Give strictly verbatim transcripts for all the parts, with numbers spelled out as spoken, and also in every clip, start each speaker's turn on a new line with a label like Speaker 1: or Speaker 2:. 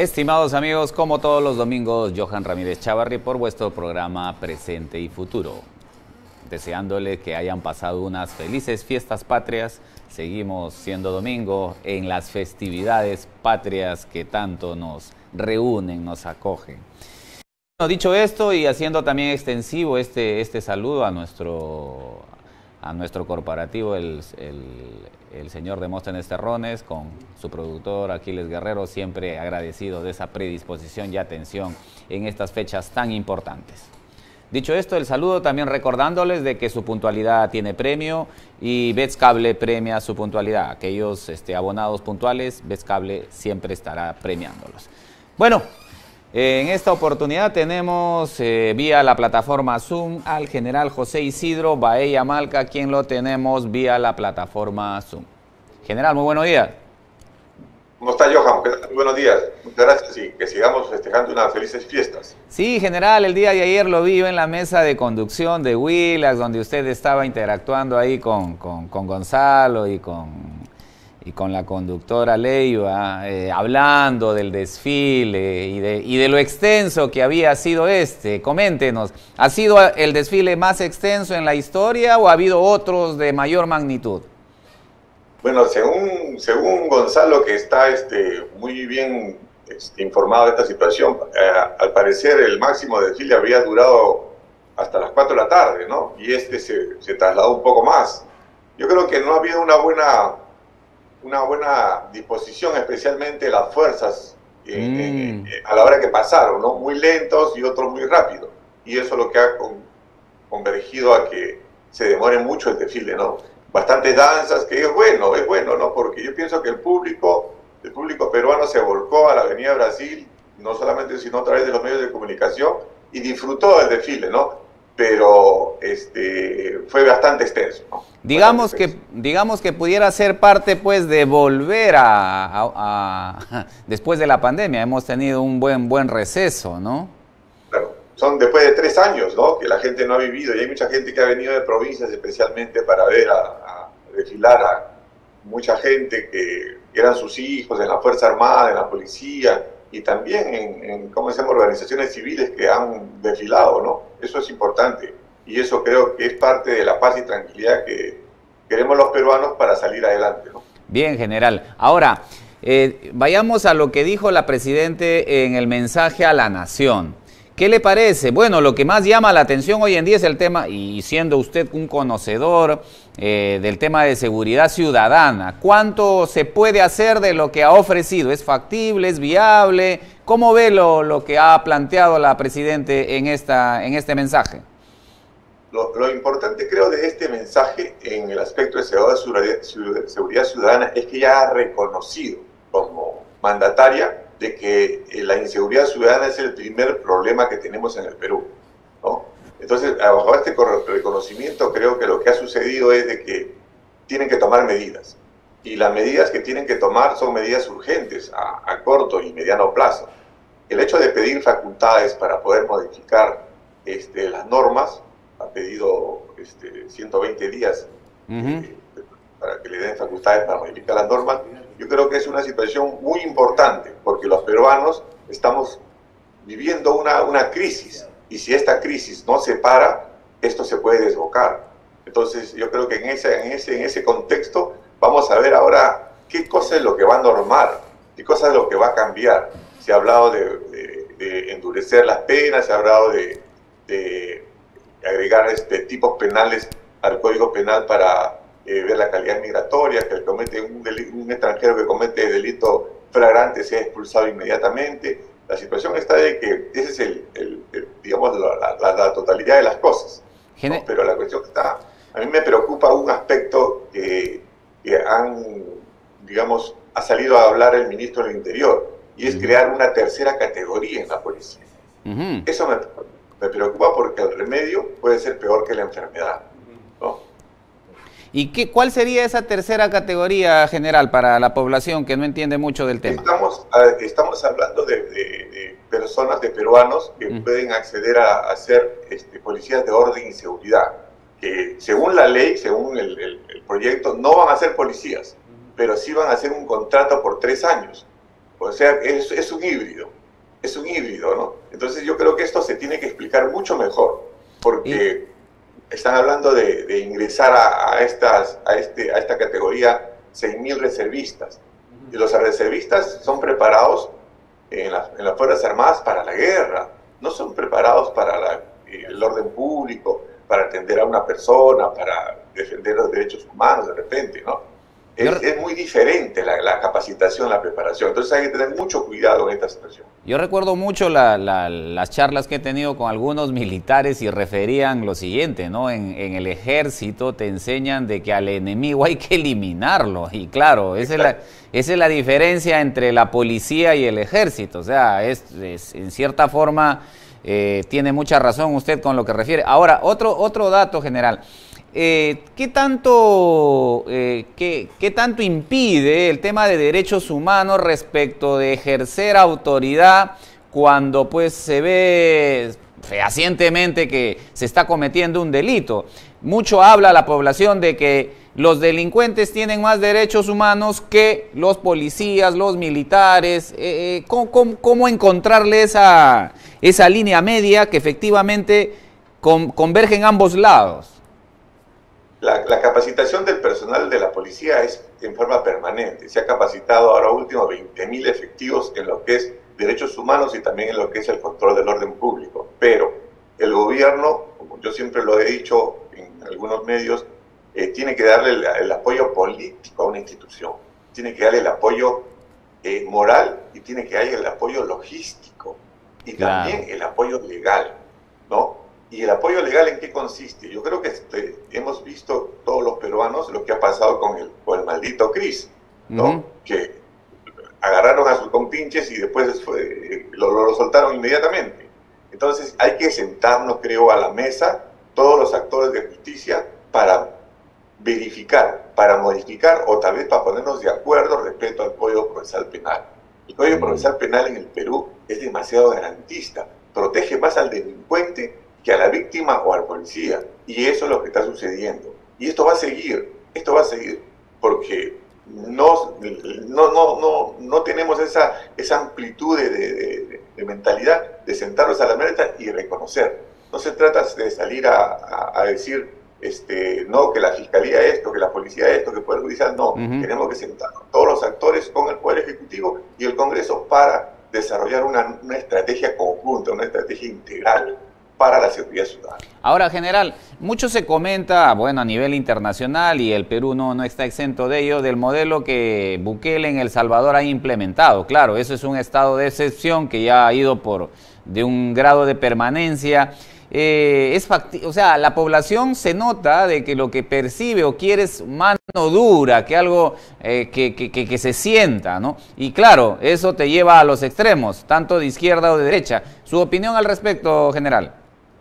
Speaker 1: Estimados amigos, como todos los domingos, Johan Ramírez Chavarri por vuestro programa Presente y Futuro. Deseándole que hayan pasado unas felices fiestas patrias. Seguimos siendo domingo en las festividades patrias que tanto nos reúnen, nos acogen. Bueno, dicho esto y haciendo también extensivo este, este saludo a nuestro, a nuestro corporativo, el, el, el señor Demóstenes Terrones, con su productor Aquiles Guerrero, siempre agradecido de esa predisposición y atención en estas fechas tan importantes. Dicho esto, el saludo también recordándoles de que su puntualidad tiene premio y Bets Cable premia su puntualidad. Aquellos este, abonados puntuales, Bets Cable siempre estará premiándolos. Bueno, eh, en esta oportunidad tenemos eh, vía la plataforma Zoom al general José Isidro Baella Malca, quien lo tenemos vía la plataforma Zoom. General, muy buenos días.
Speaker 2: ¿Cómo está, Johan? Muy buenos días. Muchas gracias y que sigamos festejando unas felices fiestas.
Speaker 1: Sí, general, el día de ayer lo vi en la mesa de conducción de Willax, donde usted estaba interactuando ahí con, con, con Gonzalo y con, y con la conductora Leiva, eh, hablando del desfile y de, y de lo extenso que había sido este. Coméntenos, ¿ha sido el desfile más extenso en la historia o ha habido otros de mayor magnitud?
Speaker 2: Bueno, según, según Gonzalo, que está este, muy bien este, informado de esta situación, eh, al parecer el máximo desfile había durado hasta las cuatro de la tarde, ¿no? Y este se, se trasladó un poco más. Yo creo que no ha habido una buena, una buena disposición, especialmente las fuerzas, eh, mm. eh, eh, a la hora que pasaron, ¿no? Muy lentos y otros muy rápidos. Y eso es lo que ha con, convergido a que se demore mucho el desfile, ¿no? Bastantes danzas, que es bueno, es bueno, ¿no? Porque yo pienso que el público, el público peruano se volcó a la Avenida Brasil, no solamente sino a través de los medios de comunicación, y disfrutó del desfile, ¿no? Pero este, fue bastante extenso, ¿no?
Speaker 1: Digamos
Speaker 2: bastante
Speaker 1: que, extenso. digamos que pudiera ser parte, pues, de volver a, a, a... Después de la pandemia, hemos tenido un buen, buen receso, ¿no?
Speaker 2: Claro. Son después de tres años, ¿no? Que la gente no ha vivido y hay mucha gente que ha venido de provincias especialmente para ver a, a desfilar a mucha gente que eran sus hijos en la Fuerza Armada, en la policía y también en, en ¿cómo se llama?, organizaciones civiles que han desfilado, ¿no? Eso es importante y eso creo que es parte de la paz y tranquilidad que queremos los peruanos para salir adelante, ¿no?
Speaker 1: Bien, general. Ahora, eh, vayamos a lo que dijo la Presidente en el mensaje a la Nación. ¿Qué le parece? Bueno, lo que más llama la atención hoy en día es el tema, y siendo usted un conocedor eh, del tema de seguridad ciudadana, ¿cuánto se puede hacer de lo que ha ofrecido? ¿Es factible? ¿Es viable? ¿Cómo ve lo, lo que ha planteado la Presidente en, esta, en este mensaje?
Speaker 2: Lo, lo importante, creo, de este mensaje en el aspecto de seguridad, seguridad ciudadana es que ella ha reconocido como mandataria de que la inseguridad ciudadana es el primer problema que tenemos en el Perú, ¿no? Entonces, bajo este reconocimiento, creo que lo que ha sucedido es de que tienen que tomar medidas. Y las medidas que tienen que tomar son medidas urgentes a, a corto y mediano plazo. El hecho de pedir facultades para poder modificar este, las normas, ha pedido este, ciento veinte días uh-huh. eh, para que le den facultades para modificar las normas. Yo creo que es una situación muy importante porque los peruanos estamos viviendo una, una crisis y si esta crisis no se para, esto se puede desbocar. Entonces yo creo que en ese, en ese, en ese contexto vamos a ver ahora qué cosa es lo que va a normar, qué cosa es lo que va a cambiar. Se ha hablado de, de, de endurecer las penas, se ha hablado de, de agregar este, tipos penales al Código Penal para Eh, ver la calidad migratoria, que el comete un, un extranjero que comete delito flagrante sea expulsado inmediatamente. La situación está de que ese es el, el, el digamos, la, la, la totalidad de las cosas, ¿no? Pero la cuestión está, a mí me preocupa un aspecto que, que han, digamos, ha salido a hablar el ministro del Interior, y es uh-huh. crear una tercera categoría en la policía. Uh-huh. Eso me, me preocupa porque el remedio puede ser peor que la enfermedad, ¿no?
Speaker 1: ¿Y qué, cuál sería esa tercera categoría, general, para la población que no entiende mucho del tema?
Speaker 2: Estamos, estamos hablando de, de, de personas, de peruanos, que mm. pueden acceder a, a ser este, policías de orden y seguridad, que según la ley, según el, el, el proyecto, no van a ser policías, pero sí van a hacer un contrato por tres años. O sea, es, es un híbrido, es un híbrido, ¿no? Entonces yo creo que esto se tiene que explicar mucho mejor, porque ¿Y? están hablando de, de ingresar a, a, estas, a, este, a esta categoría seis mil reservistas. Y los reservistas son preparados en, la, en las Fuerzas Armadas para la guerra, no son preparados para la, el orden público, para atender a una persona, para defender los derechos humanos de repente, ¿no? Es, es muy diferente la, la capacitación, la preparación. Entonces hay que tener mucho cuidado en esta situación.
Speaker 1: Yo recuerdo mucho la, la, las charlas que he tenido con algunos militares y referían lo siguiente, ¿no? En, en el ejército te enseñan de que al enemigo hay que eliminarlo. Y claro, esa es la, esa es la diferencia entre la policía y el ejército. O sea, es, es en cierta forma eh, tiene mucha razón usted con lo que refiere. Ahora, otro, otro dato general. Eh, ¿qué tanto, eh, qué, qué tanto impide el tema de derechos humanos respecto de ejercer autoridad cuando pues se ve fehacientemente que se está cometiendo un delito? Mucho habla la población de que los delincuentes tienen más derechos humanos que los policías, los militares. Eh, eh, ¿cómo, cómo, ¿Cómo encontrarle esa, esa línea media que efectivamente con, converge en ambos lados?
Speaker 2: La, la capacitación del personal de la policía es en forma permanente. Se ha capacitado ahora último veinte mil efectivos en lo que es derechos humanos y también en lo que es el control del orden público. Pero el gobierno, como yo siempre lo he dicho en algunos medios, eh, tiene que darle el, el apoyo político a una institución. Tiene que darle el apoyo eh, moral y tiene que darle el apoyo logístico y claro. también el apoyo legal, ¿no? ¿Y el apoyo legal en qué consiste? Yo creo que este, hemos visto todos los peruanos lo que ha pasado con el, con el maldito Cris, ¿no? Uh-huh. Que agarraron a sus compinches y después fue, lo, lo soltaron inmediatamente. Entonces hay que sentarnos, creo, a la mesa, todos los actores de justicia, para verificar, para modificar o tal vez para ponernos de acuerdo respecto al Código Procesal Penal. El Código uh-huh. Procesal Penal en el Perú es demasiado garantista, protege más al delincuente que a la víctima o al policía, y eso es lo que está sucediendo. Y esto va a seguir, esto va a seguir, porque no, no, no, no, no tenemos esa, esa amplitud de, de, de, de mentalidad de sentarnos a la mesa y reconocer. No se trata de salir a, a, a decir, este, no, que la fiscalía esto, que la policía esto, que el Poder Judicial, no. Uh-huh. Tenemos que sentarnos todos los actores con el Poder Ejecutivo y el Congreso para desarrollar una, una estrategia conjunta, una estrategia integral para la seguridad ciudadana.
Speaker 1: Ahora, general, mucho se comenta, bueno, a nivel internacional, y el Perú no, no está exento de ello, del modelo que Bukele en El Salvador ha implementado. Claro, eso es un estado de excepción que ya ha ido por de un grado de permanencia. Eh, es facti- o sea, la población se nota de que lo que percibe o quiere es mano dura, que algo eh, que, que, que, que se sienta, ¿no? Y claro, eso te lleva a los extremos, tanto de izquierda o de derecha. ¿Su opinión al respecto, general?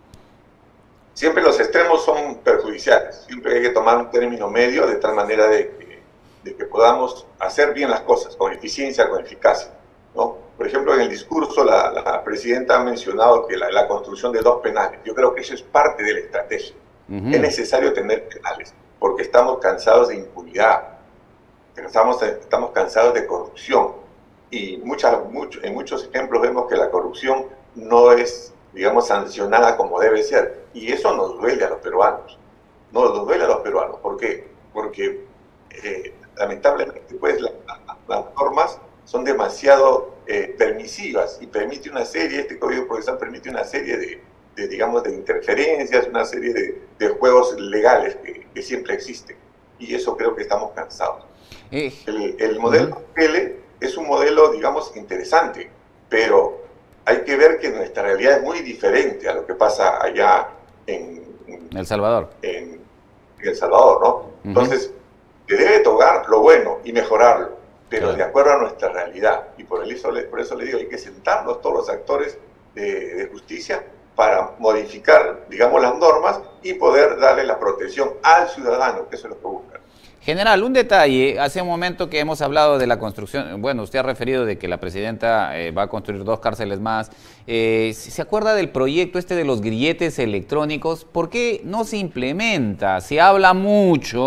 Speaker 2: Siempre los extremos son perjudiciales, siempre hay que tomar un término medio de tal manera de que, de que podamos hacer bien las cosas, con eficiencia, con eficacia, ¿no? Por ejemplo, en el discurso la, la presidenta ha mencionado que la, la construcción de dos penales. Yo creo que eso es parte de la estrategia. Uh-huh. Es necesario tener penales, porque estamos cansados de impunidad, estamos, estamos cansados de corrupción, y muchas, mucho, en muchos ejemplos vemos que la corrupción no es, digamos, sancionada como debe ser. Y eso nos duele a los peruanos, no nos duele a los peruanos. ¿Por qué? Porque eh, lamentablemente pues la, la, las normas son demasiado eh, permisivas y permite una serie, este Código Procesal permite una serie de, de digamos, de interferencias, una serie de, de juegos legales que, que siempre existen. Y eso creo que estamos cansados. Eh. El, el modelo Bukele es un modelo, digamos, interesante, pero hay que ver que nuestra realidad es muy diferente a lo que pasa allá en, en
Speaker 1: El Salvador.
Speaker 2: En, en El Salvador, ¿no? Uh-huh. Entonces, se debe tocar lo bueno y mejorarlo, pero claro. de acuerdo a nuestra realidad. Y por eso, por eso le digo, hay que sentarnos todos los actores de, de justicia para modificar, digamos, las normas y poder darle la protección al ciudadano, que eso es lo que buscan.
Speaker 1: General, un detalle, hace un momento que hemos hablado de la construcción, bueno, usted ha referido de que la presidenta eh, va a construir dos cárceles más. Eh, ¿Se acuerda del proyecto este de los grilletes electrónicos? ¿Por qué no se implementa? Se habla mucho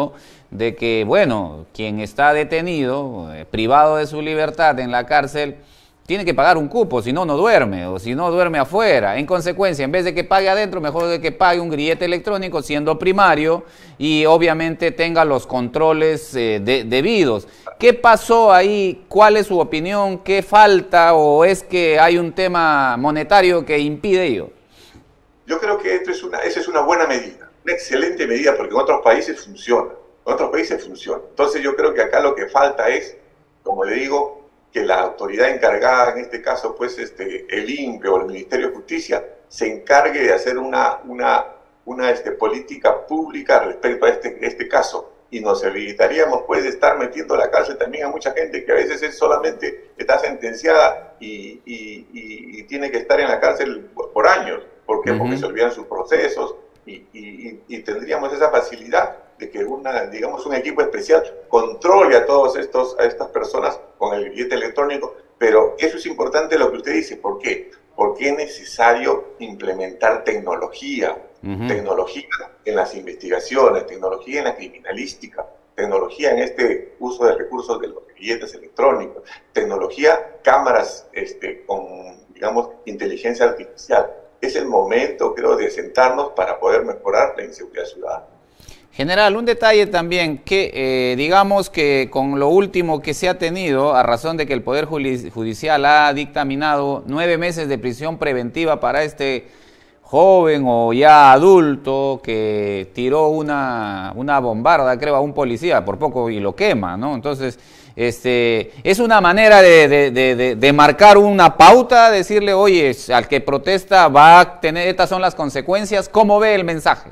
Speaker 1: de que, bueno, quien está detenido, eh, privado de su libertad en la cárcel, tiene que pagar un cupo, si no, no duerme, o si no, duerme afuera. En consecuencia, en vez de que pague adentro, mejor de que pague un grillete electrónico siendo primario y obviamente tenga los controles eh, de, debidos. ¿Qué pasó ahí? ¿Cuál es su opinión? ¿Qué falta? ¿O es que hay un tema monetario que impide ello?
Speaker 2: Yo creo que esto es una, esa es una buena medida, una excelente medida, porque en otros países funciona, en otros países funciona. Entonces yo creo que acá lo que falta es, como le digo, que la autoridad encargada, en este caso pues este, el I N P E o el Ministerio de Justicia, se encargue de hacer una, una, una este, política pública respecto a este, este caso. Y nos evitaríamos pues de estar metiendo a la cárcel también a mucha gente que a veces es solamente está sentenciada y, y, y, y tiene que estar en la cárcel por, por años. ¿Por qué? Uh-huh. Porque se olvidan sus procesos y, y, y tendríamos esa facilidad de que una, digamos, un equipo especial controle a todos estos, a estas personas con el billete electrónico. Pero eso es importante lo que usted dice. ¿Por qué? Porque es necesario implementar tecnología, uh-huh. tecnología en las investigaciones, tecnología en la criminalística, tecnología en este uso de recursos de los billetes electrónicos, tecnología, cámaras este, con, digamos, inteligencia artificial. Es el momento, creo, de sentarnos para poder mejorar la inseguridad ciudadana.
Speaker 1: General, un detalle también, que eh, digamos que con lo último que se ha tenido, a razón de que el Poder Judicial ha dictaminado nueve meses de prisión preventiva para este joven o ya adulto que tiró una, una bombarda, creo, a un policía, por poco y lo quema, ¿no? Entonces, este, es una manera de, de, de, de, de marcar una pauta, decirle, oye, al que protesta va a tener, estas son las consecuencias. ¿Cómo ve el mensaje?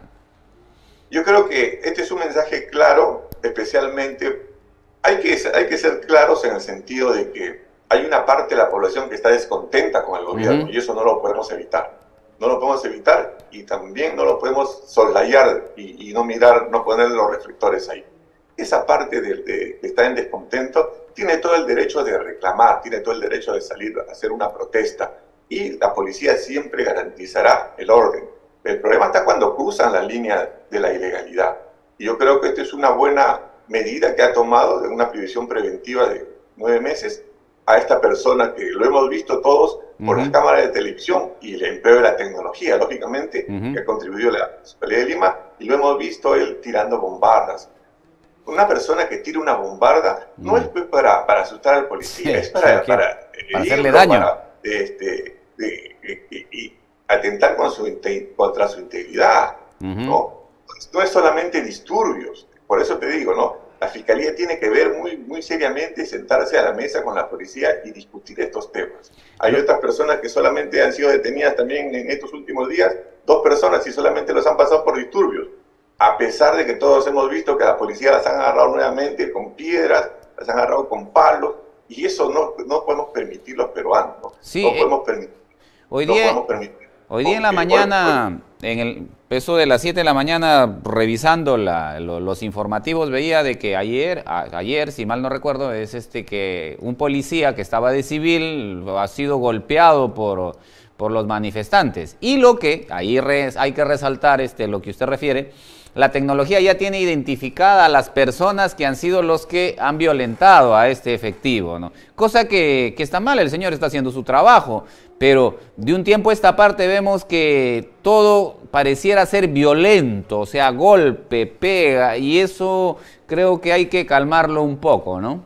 Speaker 2: Yo creo que este es un mensaje claro, especialmente, hay que, hay que ser claros en el sentido de que hay una parte de la población que está descontenta con el gobierno, uh-huh. y eso no lo podemos evitar. No lo podemos evitar y también no lo podemos soslayar y, y no mirar, no poner los reflectores ahí. Esa parte de, de, que está en descontento tiene todo el derecho de reclamar, tiene todo el derecho de salir a hacer una protesta y la policía siempre garantizará el orden. El problema está cuando cruzan la línea de la ilegalidad. Y yo creo que esta es una buena medida que ha tomado de una prisión preventiva de nueve meses a esta persona que lo hemos visto todos por uh-huh. las cámaras de televisión y el empleo de la tecnología, lógicamente, uh-huh. que ha contribuido a la Municipalidad de Lima, y lo hemos visto él tirando bombardas. Una persona que tira una bombarda uh-huh. no es pues para, para asustar al policía, sí, es para,
Speaker 1: sí,
Speaker 2: para,
Speaker 1: para hacerle daño.
Speaker 2: Para, este, de, de, de, de, atentar con su, contra su integridad, uh-huh. ¿no? No es solamente disturbios, por eso te digo, ¿no? La Fiscalía tiene que ver muy, muy seriamente, sentarse a la mesa con la policía y discutir estos temas. Hay uh-huh. otras personas que solamente han sido detenidas también en estos últimos días, dos personas y solamente los han pasado por disturbios, a pesar de que todos hemos visto que la policía las han agarrado nuevamente con piedras, las han agarrado con palos, y eso no, no podemos permitir los peruanos, ¿no?
Speaker 1: Sí,
Speaker 2: no podemos permitir.
Speaker 1: Hoy día...
Speaker 2: No podemos permitir.
Speaker 1: Hoy día en la mañana, en el peso de las siete de la mañana, revisando la, lo, los informativos, veía de que ayer, a, ayer, si mal no recuerdo, es este que un policía que estaba de civil ha sido golpeado por, por los manifestantes. Y lo que, ahí res, hay que resaltar este, lo que usted refiere, la tecnología ya tiene identificada a las personas que han sido los que han violentado a este efectivo, ¿no? Cosa que, que está mal, el señor está haciendo su trabajo, pero de un tiempo a esta parte vemos que todo pareciera ser violento, o sea, golpe, pega, y eso creo que hay que calmarlo un poco, ¿no?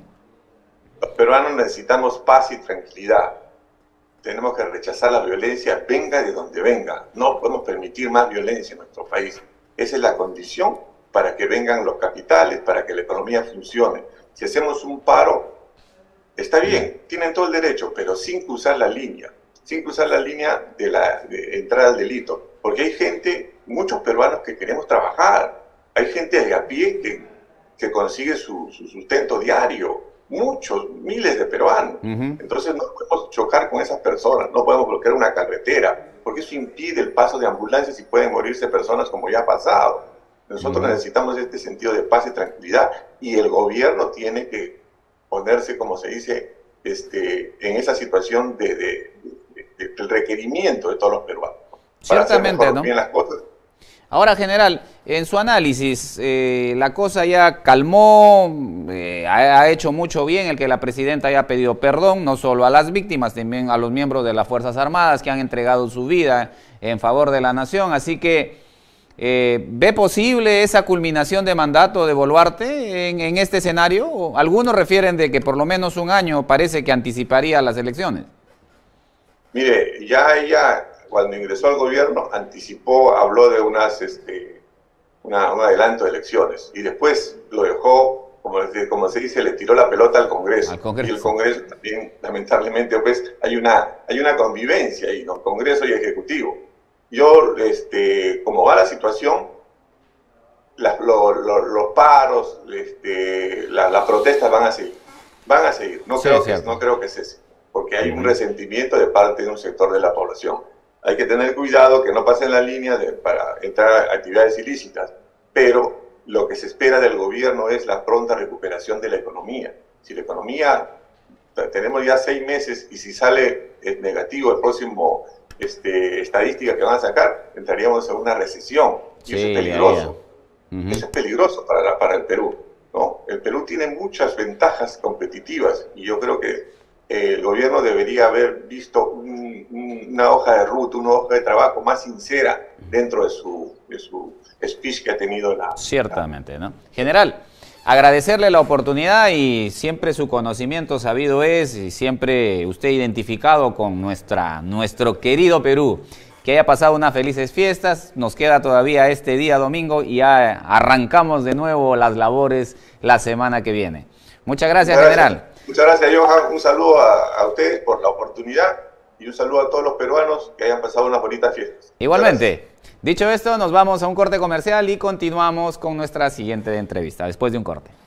Speaker 2: Los peruanos necesitamos paz y tranquilidad. Tenemos que rechazar la violencia, venga de donde venga. No podemos permitir más violencia en nuestro país. Esa es la condición para que vengan los capitales, para que la economía funcione. Si hacemos un paro, está bien, tienen todo el derecho, pero sin cruzar la línea, sin cruzar la línea de la de entrada al delito. Porque hay gente, muchos peruanos que queremos trabajar, hay gente de a pie que, que consigue su, su sustento diario, muchos, miles de peruanos. Uh-huh. Entonces no podemos chocar con esas personas, no podemos bloquear una carretera, porque eso impide el paso de ambulancias y pueden morirse personas como ya ha pasado. Nosotros uh-huh. necesitamos este sentido de paz y tranquilidad, y el gobierno tiene que ponerse, como se dice, este, en esa situación de, de, de, de, del requerimiento de todos los peruanos.
Speaker 1: Ciertamente, ¿no?
Speaker 2: Bien las cosas.
Speaker 1: Ahora, general, en su análisis, eh, la cosa ya calmó, eh, ha, ha hecho mucho bien el que la presidenta haya pedido perdón, no solo a las víctimas, también a los miembros de las Fuerzas Armadas que han entregado su vida en favor de la nación. Así que, eh, ¿ve posible esa culminación de mandato de Boluarte en, en este escenario? Algunos refieren de que por lo menos un año parece que anticiparía las elecciones.
Speaker 2: Mire, ya ella, cuando ingresó al gobierno, anticipó, habló de unas, este, una, un adelanto de elecciones y después lo dejó, como, como se dice, le tiró la pelota al Congreso.
Speaker 1: Al Congreso.
Speaker 2: Y el Congreso también, lamentablemente, pues hay una, hay una convivencia ahí, ¿no? Congreso y Ejecutivo. Yo, este, como va la situación, las, lo, lo, los paros, este, la, las protestas van a seguir, van a seguir. No, sí, creo, que, no creo que cese, porque hay un resentimiento de parte de un sector de la población. Hay que tener cuidado que no pasen la línea de, para entrar a actividades ilícitas, pero lo que se espera del gobierno es la pronta recuperación de la economía. Si la economía, tenemos ya seis meses y si sale negativo el próximo este, estadística que van a sacar, entraríamos en una recesión y sí, eso es peligroso. Ya, ya. Uh-huh. Eso es peligroso para, la, para el Perú, ¿no? El Perú tiene muchas ventajas competitivas y yo creo que el gobierno debería haber visto un, un, una hoja de ruta, una hoja de trabajo más sincera dentro de su, de su speech que ha tenido la...
Speaker 1: Ciertamente, ¿no? General, agradecerle la oportunidad y siempre su conocimiento sabido es y siempre usted identificado con nuestra, nuestro querido Perú. Que haya pasado unas felices fiestas, nos queda todavía este día domingo y ya arrancamos de nuevo las labores la semana que viene. Muchas gracias, Muchas gracias. general.
Speaker 2: Muchas gracias, Johan. Un saludo a, a ustedes por la oportunidad y un saludo a todos los peruanos que hayan pasado unas bonitas fiestas.
Speaker 1: Igualmente. Dicho esto, nos vamos a un corte comercial y continuamos con nuestra siguiente entrevista, después de un corte.